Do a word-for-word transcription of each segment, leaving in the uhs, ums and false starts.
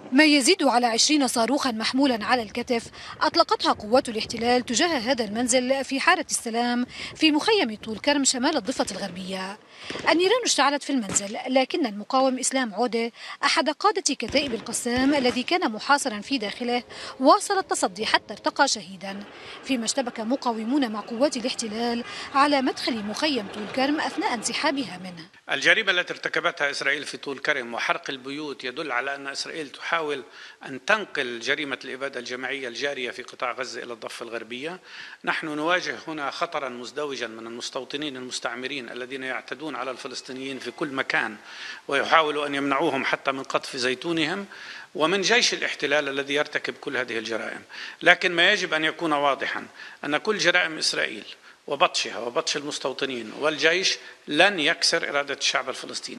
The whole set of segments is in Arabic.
ما يزيد على عشرين صاروخا محمولا على الكتف أطلقتها قوات الاحتلال تجاه هذا المنزل في حارة السلام في مخيم طول كرم شمال الضفة الغربية. النيران اشتعلت في المنزل، لكن المقاوم إسلام عودة أحد قادة كتائب القسام الذي كان محاصرا في داخله واصل التصدي حتى ارتقى شهيدا، فيما اشتبك مقاومون مع قوات الاحتلال على مدخل مخيم طول كرم أثناء انسحابها منه. الجريمة التي ارتكبتها إسرائيل في طول كرم وحرق البيوت يدل على أن إسرائيل تحاول أن تنقل جريمة الإبادة الجماعية الجارية في قطاع غزة إلى الضفة الغربية. نحن نواجه هنا خطرا مزدوجا من المستوطنين المستعمرين الذين يعتدون على الفلسطينيين في كل مكان ويحاولوا أن يمنعوهم حتى من قطف زيتونهم، ومن جيش الاحتلال الذي يرتكب كل هذه الجرائم. لكن ما يجب أن يكون واضحا أن كل جرائم إسرائيل وبطشها وبطش المستوطنين والجيش لن يكسر إرادة الشعب الفلسطيني.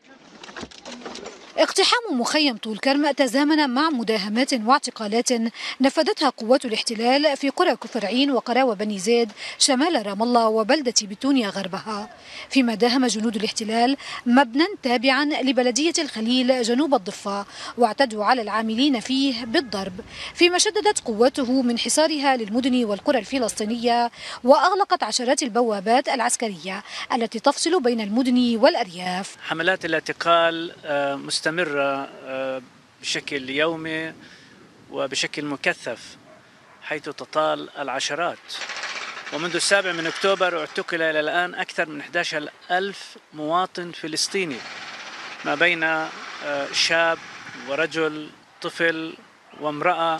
اقتحام مخيم طول كرم تزامن مع مداهمات واعتقالات نفذتها قوات الاحتلال في قرى كفر عين وقراوة بني زيد شمال رام الله وبلدة بتونيا غربها، فيما داهم جنود الاحتلال مبنى تابعا لبلدية الخليل جنوب الضفة واعتدوا على العاملين فيه بالضرب، فيما شددت قوته من حصارها للمدن والقرى الفلسطينية وأغلقت عشرات البوابات العسكرية التي تفصل بين المدن والأرياف. حملات الاعتقال مستمرة بشكل يومي وبشكل مكثف، حيث تطال العشرات، ومنذ السابع من أكتوبر اعتقل إلى الآن أكثر من أحد عشر ألف مواطن فلسطيني، ما بين شاب ورجل طفل وامرأة،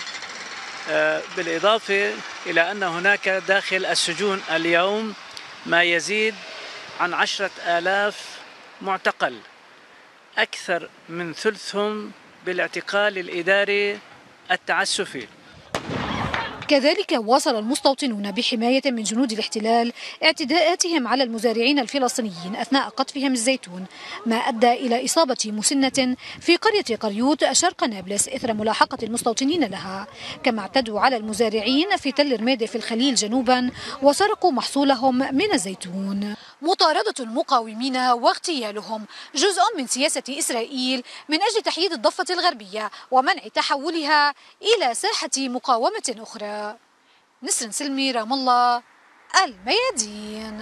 بالإضافة إلى أن هناك داخل السجون اليوم ما يزيد عن عشرة آلاف معتقل، أكثر من ثلثهم بالاعتقال الإداري التعسفي. كذلك واصل المستوطنون بحماية من جنود الاحتلال اعتداءاتهم على المزارعين الفلسطينيين أثناء قطفهم الزيتون، ما أدى إلى إصابة مسنة في قرية قريوت شرق نابلس إثر ملاحقة المستوطنين لها، كما اعتدوا على المزارعين في تل رميدة في الخليل جنوبا وسرقوا محصولهم من الزيتون. مطاردة المقاومين واغتيالهم جزء من سياسة إسرائيل من أجل تحييد الضفة الغربية ومنع تحولها إلى ساحة مقاومة أخرى. نسرين سلمي، رام الله، الميادين.